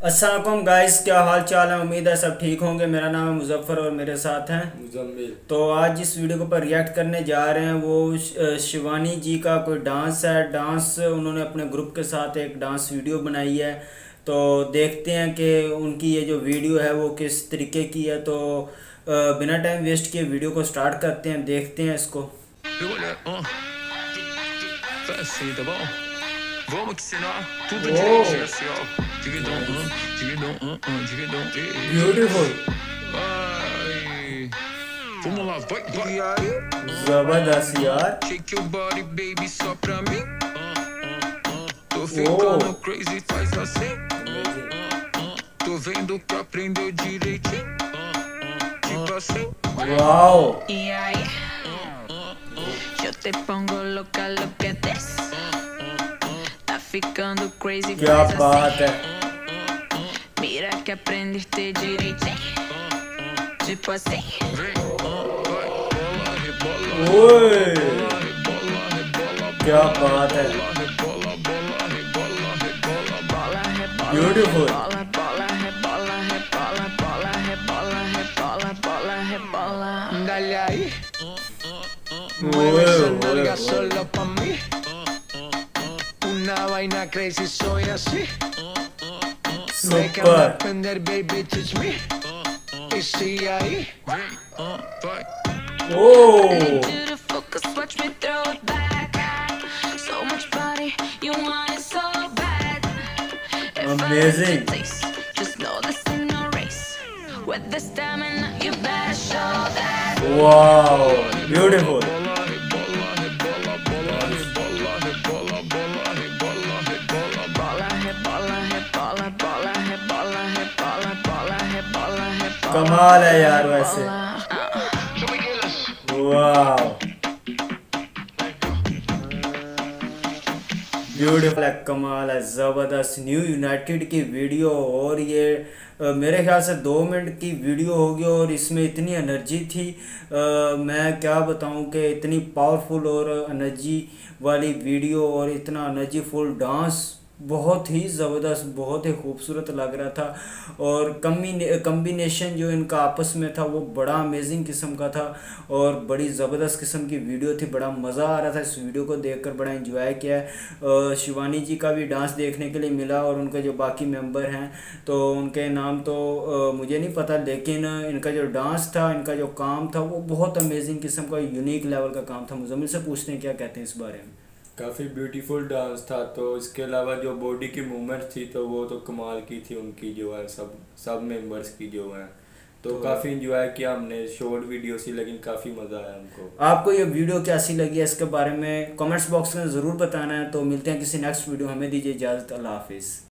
अस्सलाम गाइस, क्या हाल चाल है। उम्मीद है सब ठीक होंगे। मेरा नाम है मुजफ्फर और मेरे साथ हैं मुजम्मिल। तो आज जिस वीडियो के ऊपर रिएक्ट करने जा रहे हैं वो शिवानी जी का कोई डांस है। डांस उन्होंने अपने ग्रुप के साथ एक डांस वीडियो बनाई है। तो देखते हैं कि उनकी ये जो वीडियो है वो किस तरीके की है। तो बिना टाइम वेस्ट किए वीडियो को स्टार्ट करते हैं, देखते हैं इसको। Vamos que senão tudo Oh, direitinho assim, ó. Dividão, dividão, beautiful, Ai. Vamos lá, vai. E aí? जबरदस्त यार। Shake your body, baby, só pra mim. Tô Oh, ficando crazy, faz assim. Tô vendo que aprendeu direitinho. Tipo assim. Wow, Y ahí yo te pongo loca lo que des. Tá ficando crazy, क्या faz बात assim. है। Mira que aprendeste direitinho. Tipo assim. Vem, vai, bola, rebola, ओए, rebola, rebola, क्या बात है। rebola, bola, rebola, rebola, Bola, rebola, Beautiful. rebola, bola, rebola, rebola, bola, rebola, rebola, bola, rebola. Dale ahí, ओए, mueve esa ओए, nalga ओए। solo pa' mí. Una vaina crazy, soy así. Déjame super. aprender, baby, teach me. Y sigue ahí. ओ, Need you to focus, watch me throw it back. So much body, you want it so bad. If I let you Amazing. taste, just know this ain't no race. With the stamina, you better show that. Wow, beautiful. Bola, rebola, rebola, bola, rebola, rebola, bola, rebola, rebola. कमाल है यार वैसे। Bola. Wow, beautiful है, कमाल है, ज़बरदस्त। New United की video और ये मेरे ख्याल से 2 मिनट की वीडियो होगी और इसमें इतनी एनर्जी थी। मैं क्या बताऊं कि इतनी पावरफुल और एनर्जी वाली वीडियो और इतना एनर्जीफुल डांस, बहुत ही ज़बरदस्त, बहुत ही खूबसूरत लग रहा था। और कम्बिनेशन जो इनका आपस में था वो बड़ा अमेजिंग किस्म का था और बड़ी ज़बरदस्त किस्म की वीडियो थी। बड़ा मज़ा आ रहा था इस वीडियो को देखकर, बड़ा एंजॉय किया है। शिवानी जी का भी डांस देखने के लिए मिला और उनके जो बाकी मेंबर हैं तो उनके नाम तो मुझे नहीं पता, लेकिन इनका जो डांस था, इनका जो काम था वो बहुत अमेजिंग किस्म का, यूनिक लेवल का काम था। मुजम्मिल से पूछते हैं क्या कहते हैं इस बारे में। काफ़ी ब्यूटीफुल डांस था। तो इसके अलावा जो बॉडी की मूवमेंट थी तो वो तो कमाल की थी उनकी, जो है सब सब मेंबर्स की जो है। तो काफ़ी इंजॉय किया हमने। शॉर्ट वीडियो सी लेकिन काफ़ी मज़ा आया हमको। आपको ये वीडियो कैसी लगी है इसके बारे में कमेंट्स बॉक्स में ज़रूर बताना है। तो मिलते हैं किसी नेक्स्ट वीडियो, हमें दीजिए इजाज़त। अल्लाह हाफिज़।